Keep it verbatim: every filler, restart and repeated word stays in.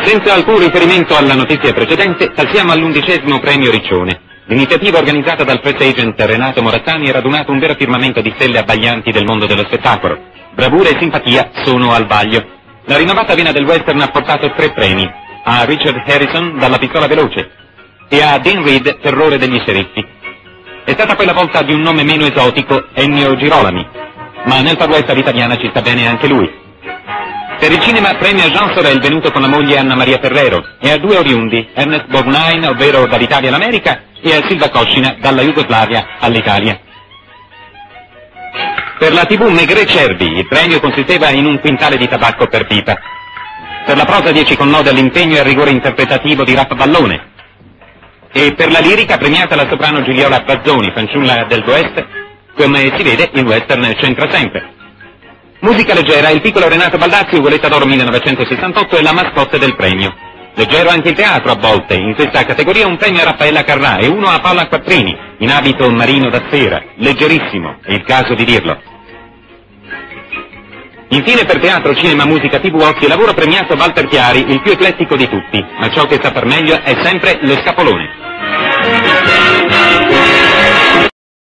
Senza alcun riferimento alla notizia precedente, passiamo all'undicesimo premio Riccione. L'iniziativa organizzata dal press agent Renato Morazzani ha radunato un vero firmamento di stelle abbaglianti del mondo dello spettacolo. Bravura e simpatia sono al vaglio. La rinnovata vena del western ha portato tre premi: a Richard Harrison dalla Pistola Veloce e a Dean Reed Terrore degli Sceriffi. È stata poi la volta di un nome meno esotico, Ennio Girolami, ma nel Far West all'italiana ci sta bene anche lui. Per il cinema premio a Jean Sorel venuto con la moglie Anna Maria Ferrero e a due oriundi, Ernest Borgnine, ovvero dall'Italia all'America, e a Silva Coscina dalla Jugoslavia all'Italia. Per la tivù Maigret Cervi il premio consisteva in un quintale di tabacco per pipa. Per la prosa dieci con lode all'impegno e al rigore interpretativo di Raff Ballone. E per la lirica premiata la soprano Gigliola Bazzoni, fanciulla del West. Come si vede, il western c'entra sempre. Musica leggera, il piccolo Renato Baldazzi, Ugoletta d'Oro millenovecentosessantotto, è la mascotte del premio. Leggero anche il teatro a volte, in questa categoria un premio a Raffaella Carrà e uno a Paola Quattrini, in abito marino da sera, leggerissimo, è il caso di dirlo. Infine per teatro, cinema, musica, tivù, occhi e lavoro premiato Walter Chiari, il più eclettico di tutti, ma ciò che sta per meglio è sempre lo scapolone.